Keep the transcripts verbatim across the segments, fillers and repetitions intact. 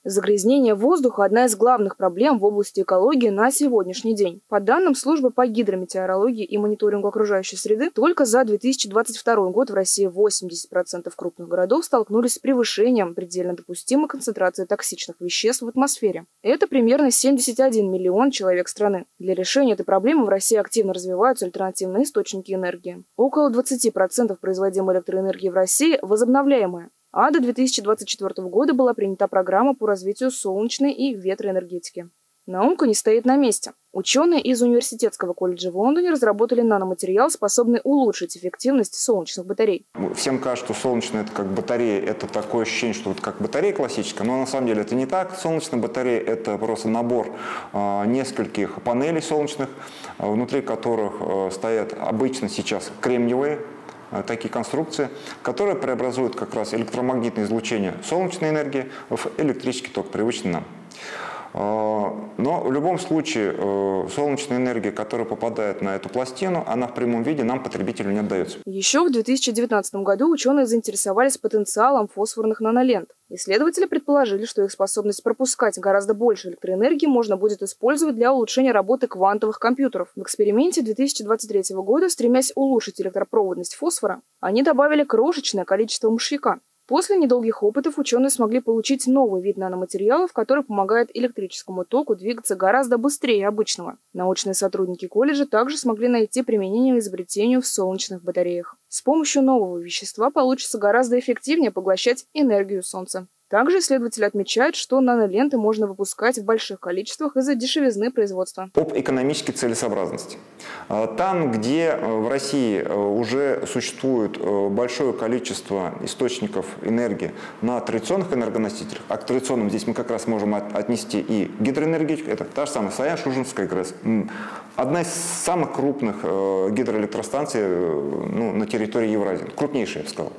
Загрязнение воздуха – одна из главных проблем в области экологии на сегодняшний день. По данным Службы по гидрометеорологии и мониторингу окружающей среды, только за две тысячи двадцать второй год в России восемьдесят процентов крупных городов столкнулись с превышением предельно допустимой концентрации токсичных веществ в атмосфере. Это примерно семьдесят один миллион человек страны. Для решения этой проблемы в России активно развиваются альтернативные источники энергии. Около двадцати процентов производимой электроэнергии в России возобновляемая. А до две тысячи двадцать четвёртого года была принята программа по развитию солнечной и ветроэнергетики. Наука не стоит на месте. Ученые из Университетского колледжа в Лондоне разработали наноматериал, способный улучшить эффективность солнечных батарей. Всем кажется, что солнечная это как батарея, это такое ощущение, что это как батарея классическая, но на самом деле это не так. Солнечная батарея – это просто набор э, нескольких панелей солнечных, э, внутри которых э, стоят обычно сейчас кремниевые такие конструкции, которые преобразуют как раз электромагнитное излучение солнечной энергии в электрический ток, привычный нам. Но в любом случае солнечная энергия, которая попадает на эту пластину, она в прямом виде нам, потребителю, не отдается. Еще в две тысячи девятнадцатом году ученые заинтересовались потенциалом фосфорных нанолент. Исследователи предположили, что их способность пропускать гораздо больше электроэнергии можно будет использовать для улучшения работы квантовых компьютеров. В эксперименте две тысячи двадцать третьего года, стремясь улучшить электропроводность фосфора, они добавили крошечное количество мышьяка. После недолгих опытов ученые смогли получить новый вид наноматериалов, который помогает электрическому току двигаться гораздо быстрее обычного. Научные сотрудники колледжа также смогли найти применение изобретению в солнечных батареях. С помощью нового вещества получится гораздо эффективнее поглощать энергию Солнца. Также исследователи отмечают, что наноленты можно выпускать в больших количествах из-за дешевизны производства. Об экономической целесообразности. Там, где в России уже существует большое количество источников энергии на традиционных энергоносителях, а к традиционным здесь мы как раз можем отнести и гидроэнергетику, это та же самая Саян-Шушенская ГРЭС. Одна из самых крупных гидроэлектростанций ну, на территории Евразии, крупнейшая, я бы сказал.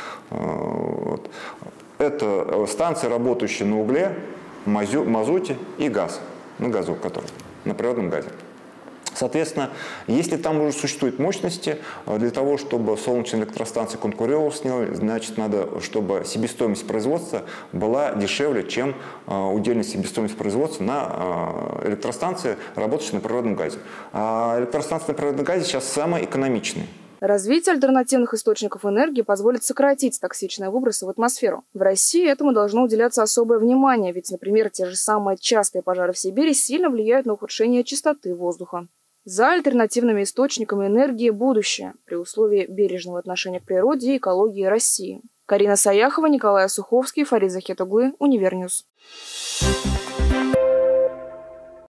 Вот. Это станции, работающие на угле, мазуте и газ, на газу, который, на природном газе. Соответственно, если там уже существуют мощности, для того, чтобы солнечная электростанция конкурировала с ней, значит, надо, чтобы себестоимость производства была дешевле, чем удельная себестоимость производства на электростанции, работающие на природном газе. А электростанции на природном газе сейчас самые экономичные. Развитие альтернативных источников энергии позволит сократить токсичные выбросы в атмосферу. В России этому должно уделяться особое внимание, ведь, например, те же самые частые пожары в Сибири сильно влияют на ухудшение чистоты воздуха. За альтернативными источниками энергии будущее, при условии бережного отношения к природе и экологии России. Карина Саяхова, Николай Суховский, Фарид Захитуглы, Универньюз.